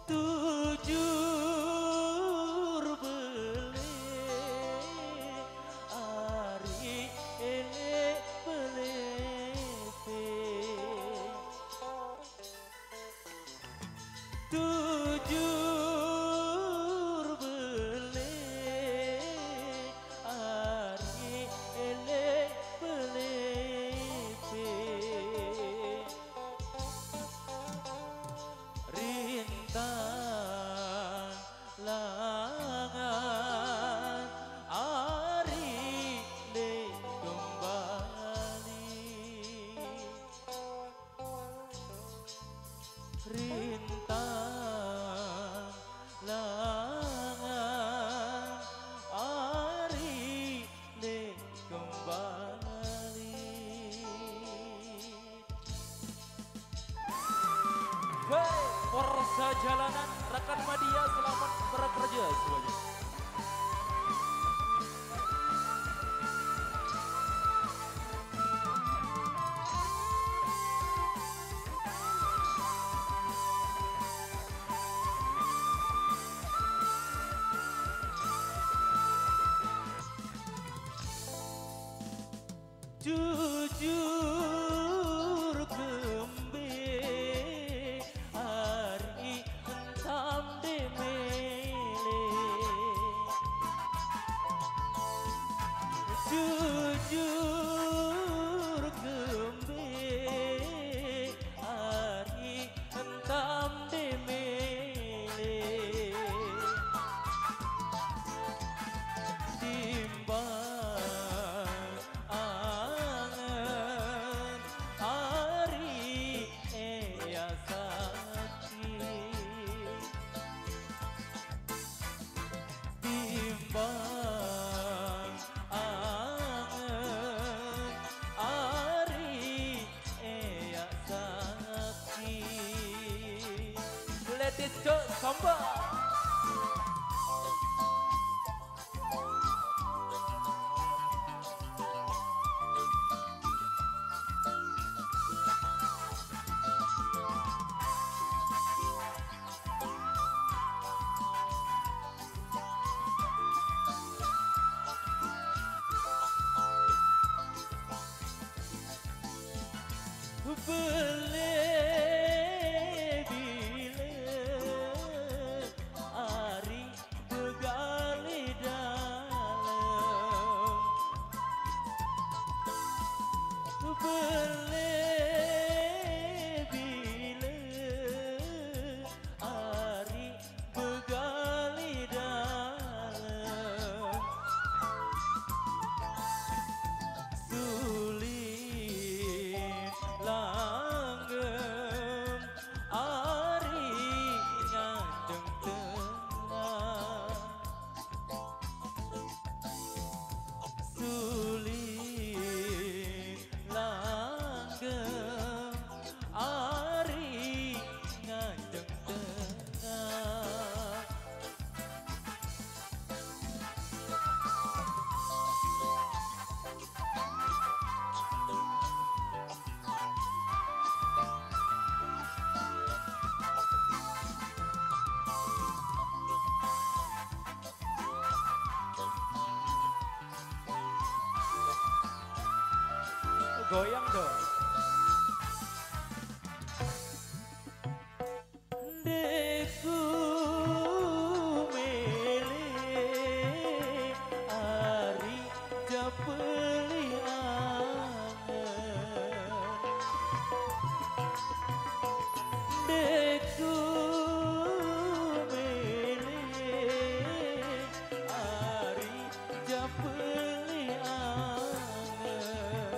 Tujur beli ari elek belepe Tujur beli ari elek belepe Rintang langan ari le kembali Rintang langan ari le kembali Forza jalanan rekan media selamat bekerja semuanya. Jujur kembe hari entam demele Jujur kembe hari entam demele Timbang angen hari eya sakit Timbang angen hari eya sakit Let it go samba Bele bile ari begali dalam Bele bile ari begali dalam Sulit langgeng ari ngandeng tengah Sulit langgeng ari ngandeng tengah Goyang dong Deku mele ari japeli angen Deku mele ari japeli angen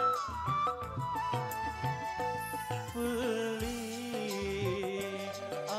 Beli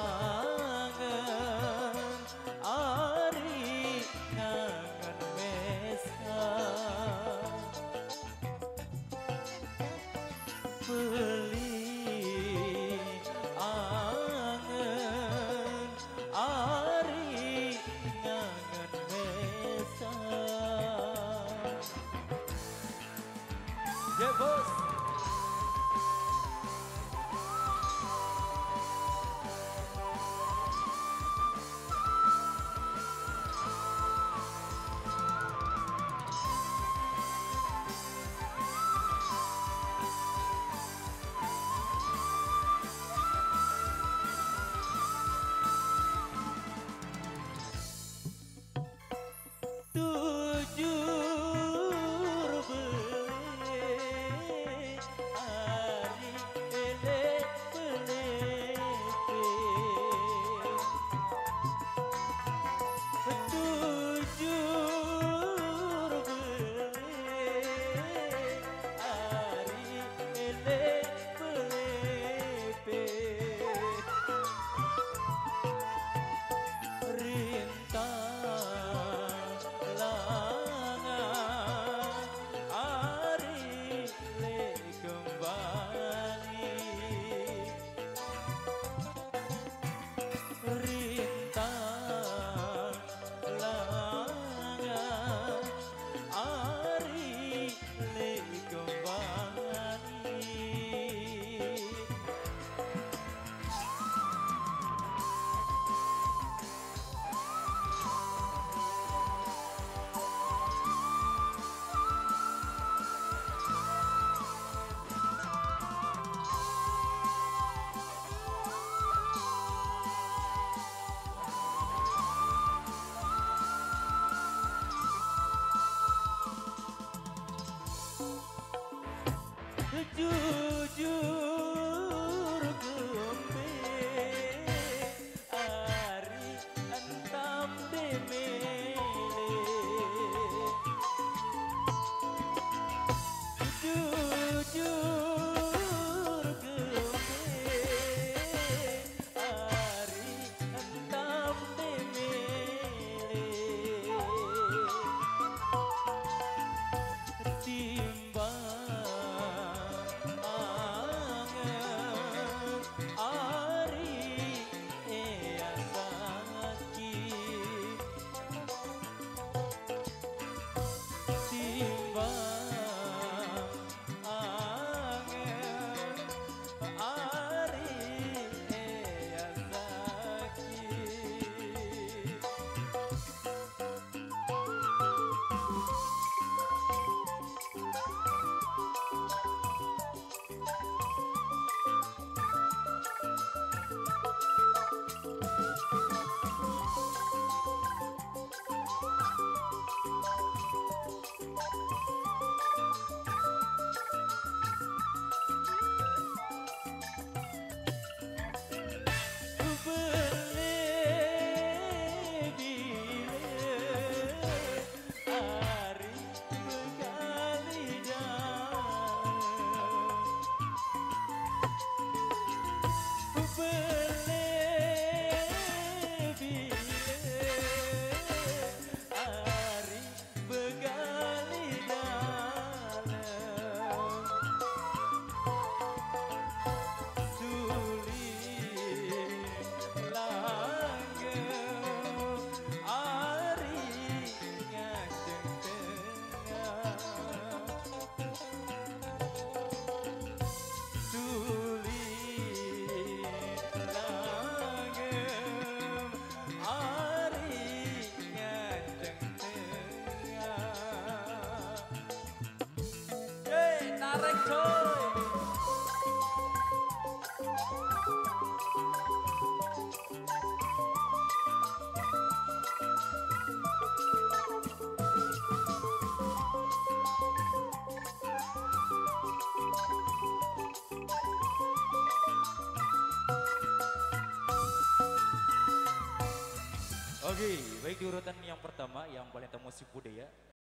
Ari ngajeng tengah. Tarik coy. Oke, baik di urutan yang pertama yang paling tamu musik budaya.